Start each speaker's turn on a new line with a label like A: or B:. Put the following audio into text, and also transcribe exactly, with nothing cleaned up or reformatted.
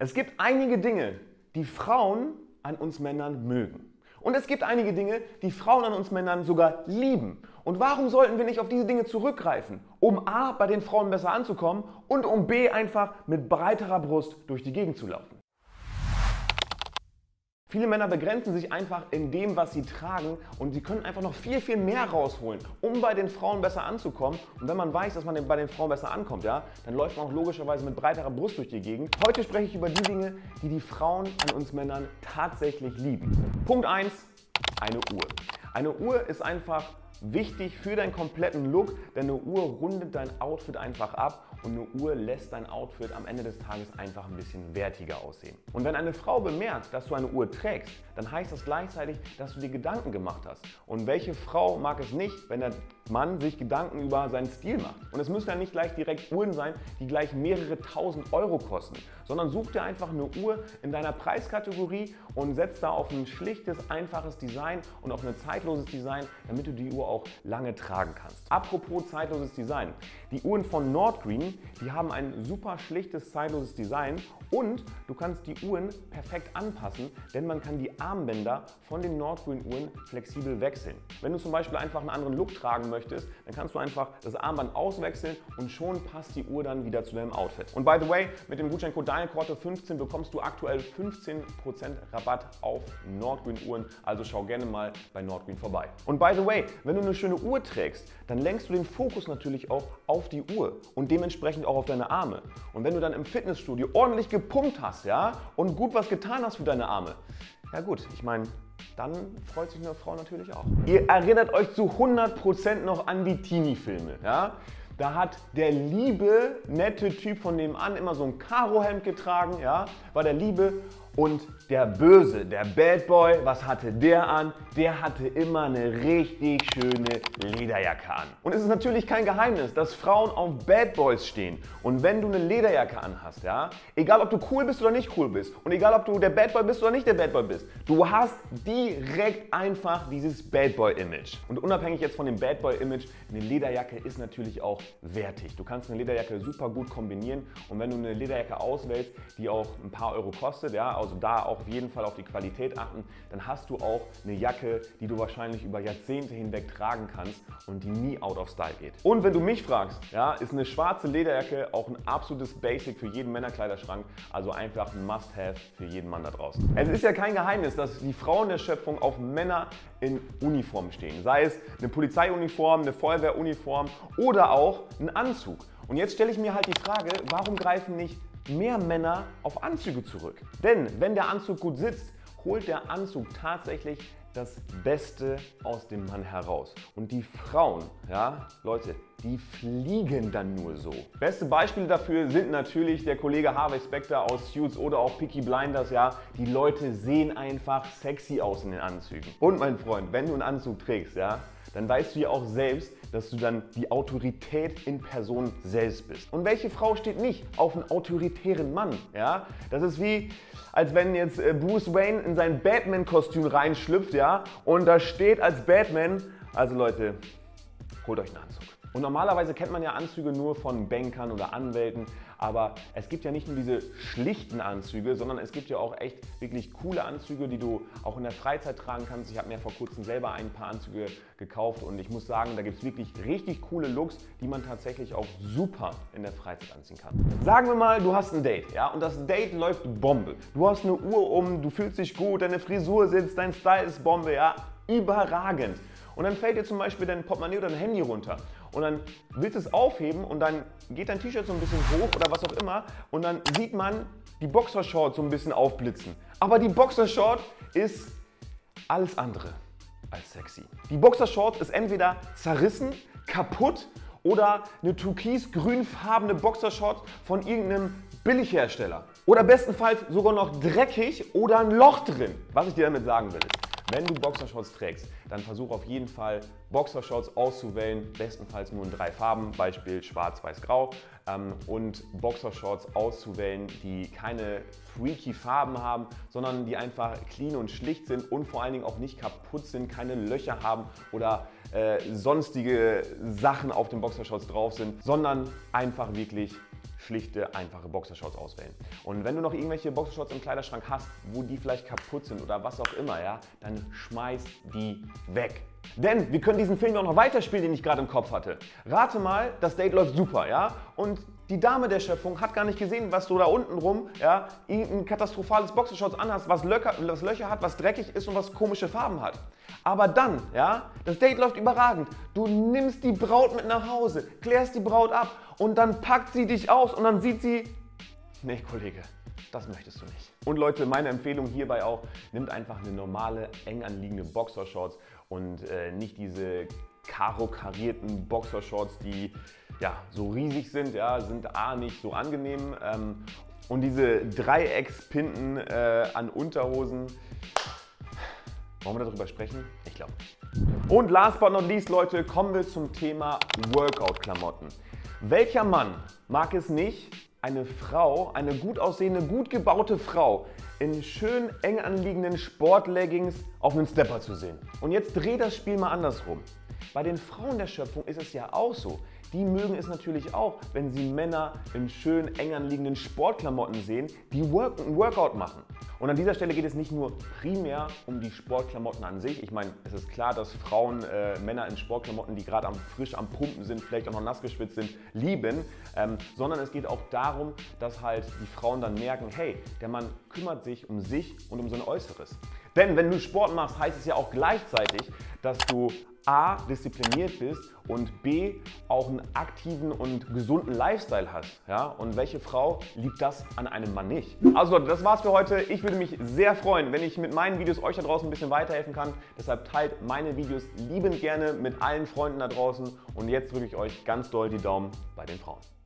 A: Es gibt einige Dinge, die Frauen an uns Männern mögen. Und es gibt einige Dinge, die Frauen an uns Männern sogar lieben. Und warum sollten wir nicht auf diese Dinge zurückgreifen? Um A, bei den Frauen besser anzukommen und um B, einfach mit breiterer Brust durch die Gegend zu laufen. Viele Männer begrenzen sich einfach in dem, was sie tragen, und sie können einfach noch viel, viel mehr rausholen, um bei den Frauen besser anzukommen. Und wenn man weiß, dass man bei den Frauen besser ankommt, ja, dann läuft man auch logischerweise mit breiterer Brust durch die Gegend. Heute spreche ich über die Dinge, die die Frauen an uns Männern tatsächlich lieben. Punkt eins. Eine Uhr. Eine Uhr ist einfach wichtig für deinen kompletten Look, denn eine Uhr rundet dein Outfit einfach ab und eine Uhr lässt dein Outfit am Ende des Tages einfach ein bisschen wertiger aussehen. Und wenn eine Frau bemerkt, dass du eine Uhr trägst, dann heißt das gleichzeitig, dass du dir Gedanken gemacht hast. Und welche Frau mag es nicht, wenn der Mann sich Gedanken über seinen Stil macht? Und es müssen ja nicht gleich direkt Uhren sein, die gleich mehrere tausend Euro kosten, sondern such dir einfach eine Uhr in deiner Preiskategorie und setz da auf ein schlichtes, einfaches Design und auf ein zeitloses Design, damit du die Uhr auch lange tragen kannst. Apropos zeitloses Design. Die Uhren von Nordgreen, die haben ein super schlichtes, zeitloses Design und du kannst die Uhren perfekt anpassen, denn man kann die Armbänder von den Nordgreen Uhren flexibel wechseln. Wenn du zum Beispiel einfach einen anderen Look tragen möchtest, dann kannst du einfach das Armband auswechseln und schon passt die Uhr dann wieder zu deinem Outfit. Und by the way, mit dem Gutscheincode Danielkorte fünfzehn bekommst du aktuell fünfzehn Prozent Rabatt auf Nordgreen Uhren, also schau gerne mal bei Nordgreen vorbei. Und by the way, wenn du eine schöne Uhr trägst, dann lenkst du den Fokus natürlich auch auf die Uhr und dementsprechend auch auf deine Arme. Und wenn du dann im Fitnessstudio ordentlich gepumpt hast, ja, und gut was getan hast für deine Arme, ja gut, ich meine, dann freut sich eine Frau natürlich auch. Ihr erinnert euch zu hundert Prozent noch an die Teenie-Filme, ja? Da hat der liebe, nette Typ von nebenan immer so ein Karohemd getragen, ja? War der Liebe. Und der Böse, der Bad Boy, was hatte der an? Der hatte immer eine richtig schöne Lederjacke an. Und es ist natürlich kein Geheimnis, dass Frauen auf Bad Boys stehen. Und wenn du eine Lederjacke anhast, ja, egal ob du cool bist oder nicht cool bist und egal ob du der Bad Boy bist oder nicht der Bad Boy bist, du hast direkt einfach dieses Bad Boy Image. Und unabhängig jetzt von dem Bad Boy Image, eine Lederjacke ist natürlich auch wertig. Du kannst eine Lederjacke super gut kombinieren und wenn du eine Lederjacke auswählst, die auch ein paar Euro kostet, ja, also da auch auf jeden Fall auf die Qualität achten, dann hast du auch eine Jacke, die du wahrscheinlich über Jahrzehnte hinweg tragen kannst und die nie out of style geht. Und wenn du mich fragst, ja, ist eine schwarze Lederjacke auch ein absolutes Basic für jeden Männerkleiderschrank, also einfach ein Must-have für jeden Mann da draußen. Es ist ja kein Geheimnis, dass die Frauen der Schöpfung auf Männer in Uniform stehen, sei es eine Polizeiuniform, eine Feuerwehruniform oder auch ein Anzug. Und jetzt stelle ich mir halt die Frage, warum greifen nicht mehr Männer auf Anzüge zurück? Denn wenn der Anzug gut sitzt, holt der Anzug tatsächlich das Beste aus dem Mann heraus. Und die Frauen, ja, Leute, die fliegen dann nur so. Beste Beispiele dafür sind natürlich der Kollege Harvey Specter aus Suits oder auch Peaky Blinders, ja. Die Leute sehen einfach sexy aus in den Anzügen. Und mein Freund, wenn du einen Anzug trägst, ja, dann weißt du ja auch selbst, dass du dann die Autorität in Person selbst bist. Und welche Frau steht nicht auf einen autoritären Mann? Ja? Das ist wie, als wenn jetzt Bruce Wayne in sein Batman-Kostüm reinschlüpft, ja, und da steht als Batman, also Leute, holt euch einen Anzug. Und normalerweise kennt man ja Anzüge nur von Bankern oder Anwälten, aber es gibt ja nicht nur diese schlichten Anzüge, sondern es gibt ja auch echt wirklich coole Anzüge, die du auch in der Freizeit tragen kannst. Ich habe mir vor kurzem selber ein paar Anzüge gekauft und ich muss sagen, da gibt es wirklich richtig coole Looks, die man tatsächlich auch super in der Freizeit anziehen kann. Sagen wir mal, du hast ein Date, ja, und das Date läuft Bombe. Du hast eine Uhr um, du fühlst dich gut, deine Frisur sitzt, dein Style ist Bombe, ja, überragend. Und dann fällt dir zum Beispiel dein Portemonnaie oder dein Handy runter und dann willst du es aufheben und dann geht dein T-Shirt so ein bisschen hoch oder was auch immer und dann sieht man die Boxershort so ein bisschen aufblitzen. Aber die Boxershort ist alles andere als sexy. Die Boxershort ist entweder zerrissen, kaputt oder eine türkis-grünfarbene Boxershort von irgendeinem Billighersteller. Oder bestenfalls sogar noch dreckig oder ein Loch drin. Was ich dir damit sagen will ist, wenn du Boxershorts trägst, dann versuch auf jeden Fall Boxershorts auszuwählen, bestenfalls nur in drei Farben, Beispiel schwarz, weiß, grau, ähm, und Boxershorts auszuwählen, die keine freaky Farben haben, sondern die einfach clean und schlicht sind und vor allen Dingen auch nicht kaputt sind, keine Löcher haben oder äh, sonstige Sachen auf den Boxershorts drauf sind, sondern einfach wirklich schlichte, einfache Boxershorts auswählen. Und wenn du noch irgendwelche Boxershorts im Kleiderschrank hast, wo die vielleicht kaputt sind oder was auch immer, ja, dann schmeiß die weg. Denn wir können diesen Film auch noch weiterspielen, den ich gerade im Kopf hatte. Rate mal, das Date läuft super, ja? Und die Dame der Schöpfung hat gar nicht gesehen, was du da unten rum, ja, ein katastrophales Boxershorts anhast, was Löcher, was Löcher hat, was dreckig ist und was komische Farben hat. Aber dann, ja, das Date läuft überragend. Du nimmst die Braut mit nach Hause, klärst die Braut ab und dann packt sie dich aus und dann sieht sie, nee, Kollege, das möchtest du nicht. Und Leute, meine Empfehlung hierbei auch, nimmt einfach eine normale, eng anliegende Boxershorts und äh, nicht diese karo-karierten Boxershorts, die ja, so riesig sind, ja, sind A nicht so angenehm ähm, und diese Dreieckspinten äh, an Unterhosen. Wollen wir darüber sprechen? Ich glaube nicht. Und last but not least, Leute, kommen wir zum Thema Workout-Klamotten. Welcher Mann mag es nicht, eine Frau, eine gut aussehende, gut gebaute Frau in schön eng anliegenden Sportleggings auf einen Stepper zu sehen? Und jetzt dreh das Spiel mal andersrum. Bei den Frauen der Schöpfung ist es ja auch so. Die mögen es natürlich auch, wenn sie Männer in schön eng anliegenden Sportklamotten sehen, die Work ein Workout machen. Und an dieser Stelle geht es nicht nur primär um die Sportklamotten an sich. Ich meine, es ist klar, dass Frauen äh, Männer in Sportklamotten, die gerade am, frisch am Pumpen sind, vielleicht auch noch nass geschwitzt sind, lieben. Ähm, sondern es geht auch darum, dass halt die Frauen dann merken, hey, der Mann kümmert sich um sich und um sein Äußeres. Denn wenn du Sport machst, heißt es ja auch gleichzeitig, dass du A, diszipliniert bist und B, auch einen aktiven und gesunden Lifestyle hast. Ja? Und welche Frau liebt das an einem Mann nicht? Also Leute, das war's für heute. Ich würde mich sehr freuen, wenn ich mit meinen Videos euch da draußen ein bisschen weiterhelfen kann. Deshalb teilt meine Videos liebend gerne mit allen Freunden da draußen. Und jetzt drücke ich euch ganz doll die Daumen bei den Frauen.